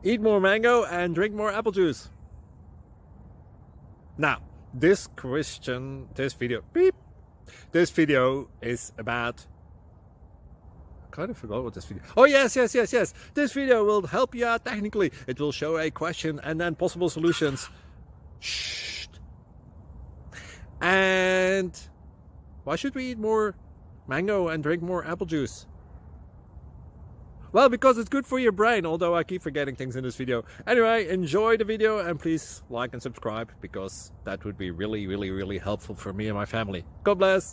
Eat more mango and drink more apple juice. Now, this video is about... I kind of forgot what this video... Oh, yes. This video will help you out technically. It will show a question and then possible solutions. Shh. And why should we eat more mango and drink more apple juice? Well, because it's good for your brain, although I keep forgetting things in this video. Anyway, enjoy the video and please like and subscribe, because that would be really helpful for me and my family. God bless!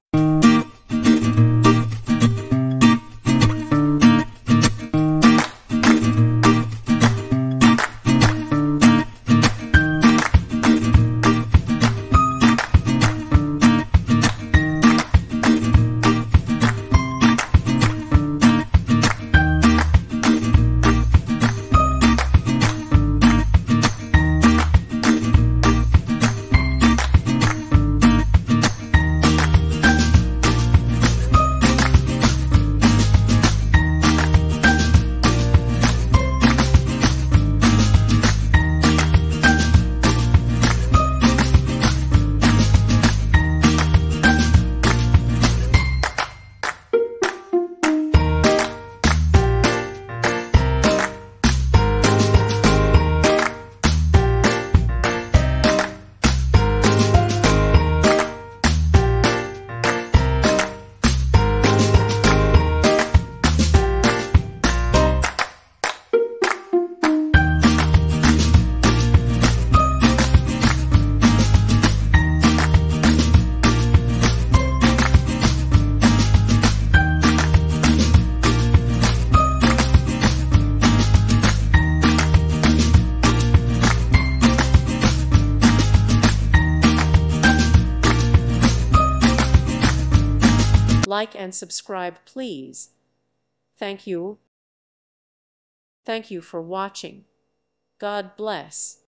Like and subscribe, please. Thank you. Thank you for watching. God bless.